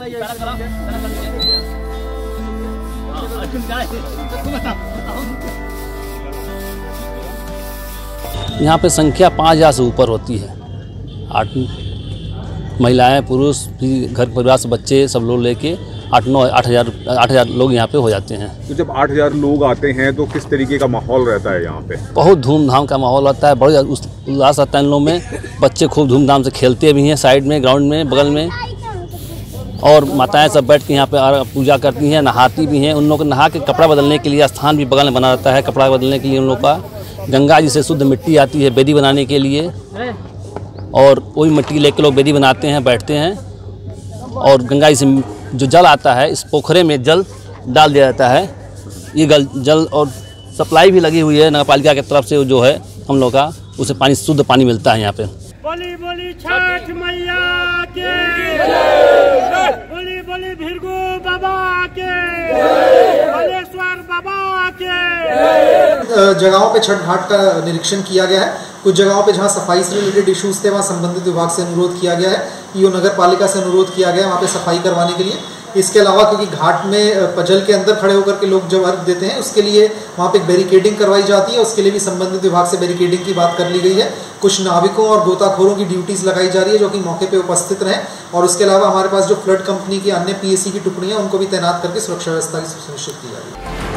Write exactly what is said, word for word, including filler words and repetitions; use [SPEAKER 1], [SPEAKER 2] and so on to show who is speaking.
[SPEAKER 1] यहाँ पे संख्या पाँच हज़ार से ऊपर होती है। आठ महिलाएं, पुरुष भी, घर परिवार से बच्चे सब लोग लेके आठ नौ आठ हज़ार आठ हज़ार लोग यहाँ पे हो जाते हैं।
[SPEAKER 2] तो जब आठ हज़ार लोग आते हैं तो किस तरीके का माहौल रहता है यहाँ पे?
[SPEAKER 1] बहुत धूमधाम का माहौल रहता है, बड़ी उल्लास रहता है इन लोगों में। बच्चे खूब धूमधाम से खेलते भी हैं, साइड में, ग्राउंड में, बगल में। और माताएं सब बैठ के यहाँ पे पूजा करती हैं, नहाती भी हैं। उन लोगों को नहा के कपड़ा बदलने के लिए स्थान भी बगल में बना रहता है, कपड़ा बदलने के लिए उन लोग का। गंगा जी से शुद्ध मिट्टी आती है बेदी बनाने के लिए, और वही मिट्टी लेके लोग बेदी बनाते हैं, बैठते हैं। और गंगा जी से जो जल आता है, इस पोखरे में जल डाल दिया जाता है। ये गल जल और सप्लाई भी लगी हुई है नगर पालिका की तरफ से, जो है हम लोग का, उसे पानी शुद्ध पानी मिलता है यहाँ पे।
[SPEAKER 3] बोली बोली छठ मैया के, बोली बोली भिरगु बाबा के, बलेश्वर बाबा के।
[SPEAKER 4] जगहों पे छठ घाट का निरीक्षण किया गया है। कुछ जगहों पे जहां सफाई से रिलेटेड इश्यूज थे वहां संबंधित विभाग से अनुरोध किया गया है, ईओ नगर पालिका से अनुरोध किया गया है वहां पे सफाई करवाने के लिए। इसके अलावा क्योंकि घाट में पजल के अंदर खड़े होकर के लोग जब अर्घ देते हैं, उसके लिए वहाँ पे बैरिकेडिंग करवाई जाती है। उसके लिए भी संबंधित विभाग से बैरिकेडिंग की बात कर ली गई है। कुछ नाविकों और गोताखोरों की ड्यूटीज़ लगाई जा रही है जो कि मौके पे उपस्थित रहें। और उसके अलावा हमारे पास जो फ्लड कंपनी की अन्य पीएसी की टुकड़ियाँ, उनको भी तैनात करके सुरक्षा व्यवस्था की सुनिश्चित की जा रही है।